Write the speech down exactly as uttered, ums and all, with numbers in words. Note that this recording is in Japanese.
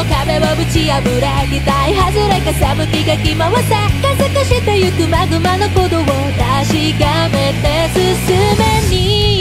壁をぶち破れ期待外れかさぶきかき回せ加速してゆくマグマの鼓動を確かめて進めに